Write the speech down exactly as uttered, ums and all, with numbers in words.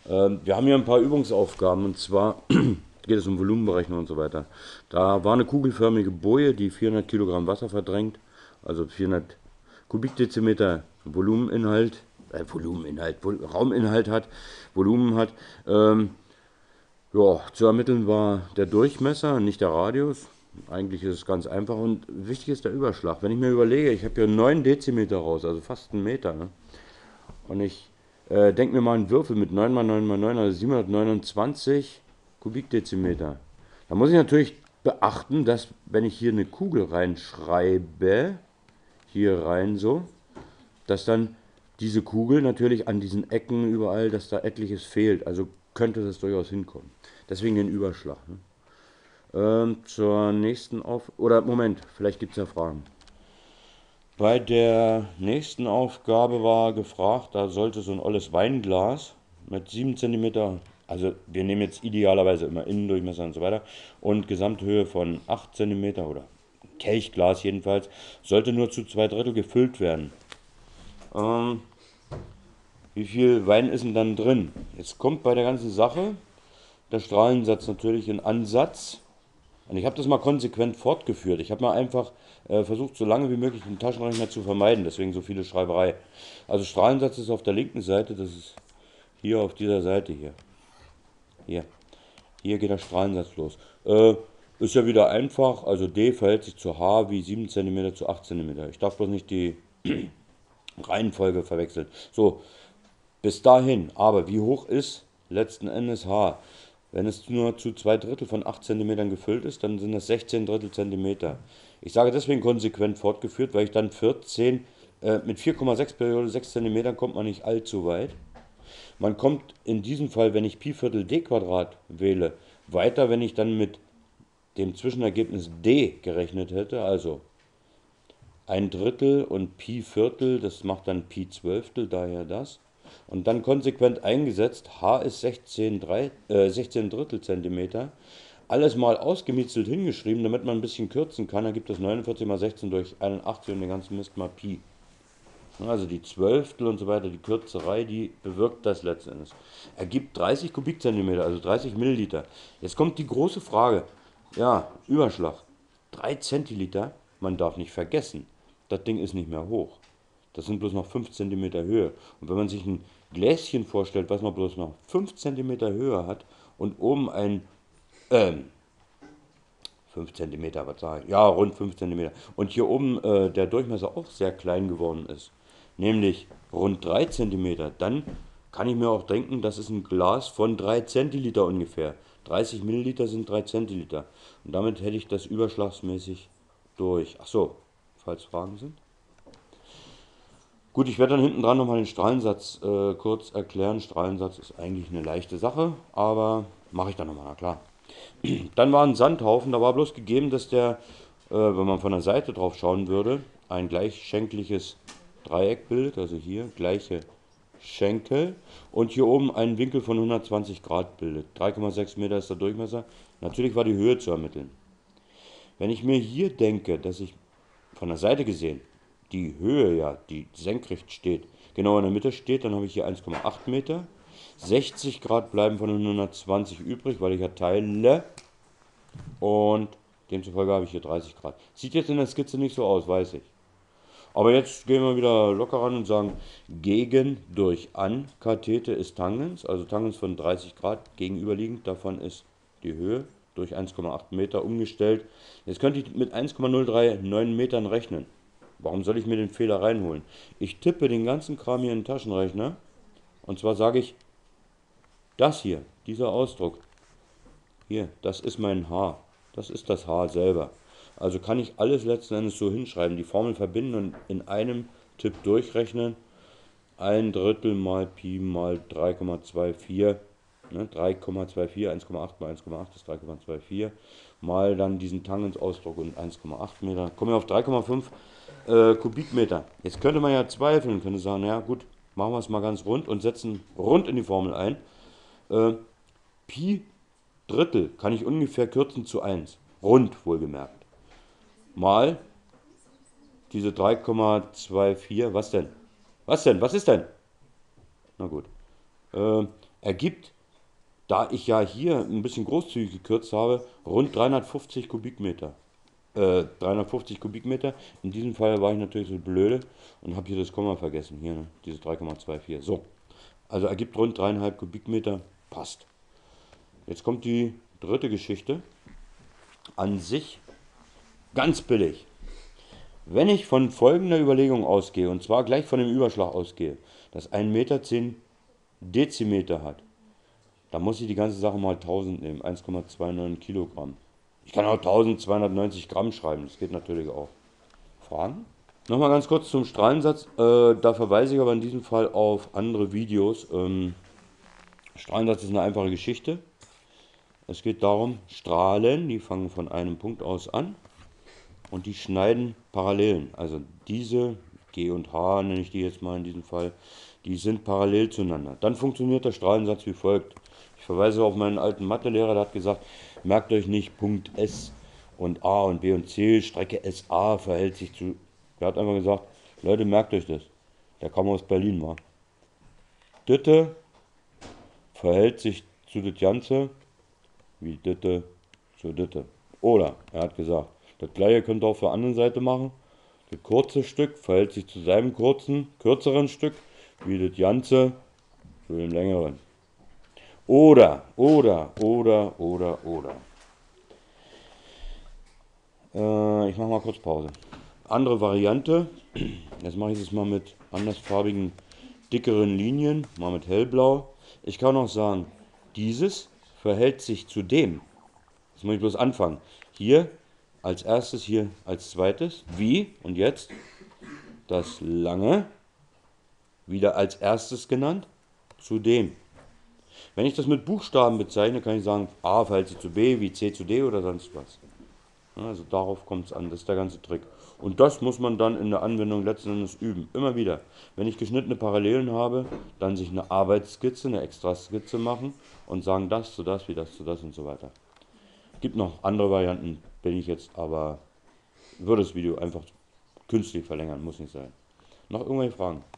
Ähm, wir haben hier ein paar Übungsaufgaben und zwar geht es um Volumenberechnung und so weiter. Da war eine kugelförmige Boje, die vierhundert Kilogramm Wasser verdrängt, also vierhundert Kubikdezimeter Volumeninhalt, äh, Volumeninhalt, Vol Rauminhalt hat, Volumen hat. Ähm, ja, zu ermitteln war der Durchmesser, nicht der Radius. Eigentlich ist es ganz einfach und wichtig ist der Überschlag. Wenn ich mir überlege, ich habe hier neun Dezimeter raus, also fast einen Meter, ne? Und ich äh, denke mir mal einen Würfel mit neun mal neun mal neun, also siebenhundertneunundzwanzig Kubikdezimeter. Da muss ich natürlich beachten, dass wenn ich hier eine Kugel reinschreibe, hier rein so, dass dann diese Kugel natürlich an diesen Ecken überall, dass da etliches fehlt. Also könnte das durchaus hinkommen. Deswegen den Überschlag. Ne? Ähm, zur nächsten Auf... Oder Moment, vielleicht gibt es ja Fragen. Bei der nächsten Aufgabe war gefragt, da sollte so ein olles Weinglas mit sieben Zentimeter, also wir nehmen jetzt idealerweise immer Innendurchmesser und so weiter, und Gesamthöhe von acht Zentimeter oder Kelchglas jedenfalls, sollte nur zu zwei Drittel gefüllt werden. Ähm, wie viel Wein ist denn dann drin? Jetzt kommt bei der ganzen Sache der Strahlensatz natürlich in Ansatz. Und ich habe das mal konsequent fortgeführt. Ich habe mal einfach äh, versucht, so lange wie möglich den Taschenrechner zu vermeiden. Deswegen so viele Schreiberei. Also Strahlensatz ist auf der linken Seite. Das ist hier auf dieser Seite hier. Hier. Hier geht der Strahlensatz los. Äh, ist ja wieder einfach. Also D verhält sich zu H wie sieben Zentimeter zu acht Zentimeter. Ich darf bloß nicht die Reihenfolge verwechseln. So, bis dahin. Aber wie hoch ist letzten Endes H? Wenn es nur zu zwei Drittel von acht Zentimetern gefüllt ist, dann sind das sechzehn Drittel Zentimeter. Ich sage deswegen konsequent fortgeführt, weil ich dann vierzehn, äh, mit vier Komma sechs Periode sechs Zentimetern kommt man nicht allzu weit. Man kommt in diesem Fall, wenn ich Pi Viertel D Quadrat wähle, weiter, wenn ich dann mit dem Zwischenergebnis D gerechnet hätte, also ein Drittel und Pi Viertel, das macht dann Pi Zwölftel, daher das. Und dann konsequent eingesetzt, H ist sechzehn, drei, äh, sechzehn Drittel Zentimeter. Alles mal ausgemiezelt hingeschrieben, damit man ein bisschen kürzen kann. Dann gibt es neunundvierzig mal sechzehn durch einundachtzig und den ganzen Mist mal Pi. Also die Zwölftel und so weiter, die Kürzerei, die bewirkt das letzten Endes. Ergibt dreißig Kubikzentimeter, also dreißig Milliliter. Jetzt kommt die große Frage. Ja, Überschlag. drei Zentiliter, man darf nicht vergessen, das Ding ist nicht mehr hoch. Das sind bloß noch fünf Zentimeter Höhe. Und wenn man sich ein Gläschen vorstellt, was man bloß noch fünf Zentimeter Höhe hat und oben ein, ähm, fünf Zentimeter, was sage ich? Ja, rund fünf Zentimeter. Und hier oben äh, der Durchmesser auch sehr klein geworden ist, nämlich rund drei Zentimeter, dann kann ich mir auch denken, das ist ein Glas von drei Zentiliter ungefähr. dreißig Milliliter sind drei Zentiliter. Und damit hätte ich das überschlagsmäßig durch. Ach so, falls Fragen sind. Gut, ich werde dann hinten dran nochmal den Strahlensatz äh, kurz erklären. Strahlensatz ist eigentlich eine leichte Sache, aber mache ich dann nochmal, na klar. Dann war ein Sandhaufen, da war bloß gegeben, dass der, äh, wenn man von der Seite drauf schauen würde, ein gleichschenkliches Dreieck bildet, also hier gleiche Schenkel und hier oben einen Winkel von hundertzwanzig Grad bildet. drei Komma sechs Meter ist der Durchmesser. Natürlich war die Höhe zu ermitteln. Wenn ich mir hier denke, dass ich von der Seite gesehen die Höhe, ja, die senkrecht steht, genau in der Mitte steht, dann habe ich hier eins Komma acht Meter. sechzig Grad bleiben von den hundertzwanzig übrig, weil ich ja teile. Und demzufolge habe ich hier dreißig Grad. Sieht jetzt in der Skizze nicht so aus, weiß ich. Aber jetzt gehen wir wieder locker ran und sagen, gegen durch an Kathete ist Tangens, also Tangens von dreißig Grad gegenüberliegend, davon ist die Höhe durch eins Komma acht Meter umgestellt. Jetzt könnte ich mit eins Komma null drei neun Metern rechnen. Warum soll ich mir den Fehler reinholen? Ich tippe den ganzen Kram hier in den Taschenrechner und zwar sage ich, das hier, dieser Ausdruck, hier, das ist mein H. Das ist das H selber. Also kann ich alles letzten Endes so hinschreiben, die Formel verbinden und in einem Tipp durchrechnen. Ein Drittel mal Pi mal drei Komma vierundzwanzig, ne, drei Komma vierundzwanzig, eins Komma acht mal eins Komma acht ist drei Komma vierundzwanzig, mal dann diesen Tangensausdruck und eins Komma acht Meter. Kommen wir auf drei Komma fünf äh, Kubikmeter. Jetzt könnte man ja zweifeln, könnte sagen, ja gut, machen wir es mal ganz rund und setzen rund in die Formel ein. Äh, Pi Drittel kann ich ungefähr kürzen zu eins. Rund wohlgemerkt. Mal diese drei Komma vierundzwanzig. Was denn? Was denn? Was ist denn? Na gut. Äh, ergibt, da ich ja hier ein bisschen großzügig gekürzt habe, rund dreihundertfünfzig Kubikmeter. Äh, dreihundertfünfzig Kubikmeter. In diesem Fall war ich natürlich so blöde und habe hier das Komma vergessen. Hier, ne? Diese drei Komma vierundzwanzig. So. Also ergibt rund dreieinhalb Kubikmeter. Passt. Jetzt kommt die dritte Geschichte. An sich ganz billig. Wenn ich von folgender Überlegung ausgehe, und zwar gleich von dem Überschlag ausgehe, dass ein Meter zehn Dezimeter hat, dann muss ich die ganze Sache mal tausend nehmen, eins Komma neunundzwanzig Kilogramm. Ich kann auch eintausendzweihundertneunzig Gramm schreiben, das geht natürlich auch. Fragen? Nochmal ganz kurz zum Strahlensatz, äh, da verweise ich aber in diesem Fall auf andere Videos. Ähm, Strahlensatz ist eine einfache Geschichte. Es geht darum, Strahlen, die fangen von einem Punkt aus an und die schneiden Parallelen. Also diese G und H nenne ich die jetzt mal in diesem Fall, die sind parallel zueinander. Dann funktioniert der Strahlensatz wie folgt. Ich verweise auf meinen alten Mathelehrer, der hat gesagt, merkt euch nicht Punkt S und A und B und C, Strecke S A verhält sich zu... Er hat einfach gesagt, Leute, merkt euch das. Der kam aus Berlin, war. Ditte verhält sich zu das Ganze wie Ditte zu Ditte. Oder, er hat gesagt, das gleiche könnt ihr auf der anderen Seite machen. Das kurze Stück verhält sich zu seinem kurzen, kürzeren Stück wie das Ganze zu dem längeren. Oder, oder, oder, oder, oder. Äh, ich mache mal kurz Pause. Andere Variante, jetzt mache ich es mal mit andersfarbigen, dickeren Linien, mal mit hellblau. Ich kann auch sagen, dieses verhält sich zu dem. Jetzt muss ich bloß anfangen. Hier als erstes, hier als zweites. Wie? Und jetzt das lange, wieder als erstes genannt, zu dem. Wenn ich das mit Buchstaben bezeichne, kann ich sagen, A verhält sich zu B, wie C zu D oder sonst was. Also darauf kommt es an, das ist der ganze Trick. Und das muss man dann in der Anwendung letzten Endes üben. Immer wieder. Wenn ich geschnittene Parallelen habe, dann sich eine Arbeitsskizze, eine Extraskizze machen und sagen, das zu das, wie das zu das und so weiter. Gibt noch andere Varianten, bin ich jetzt aber, würde das Video einfach künstlich verlängern, muss nicht sein. Noch irgendwelche Fragen?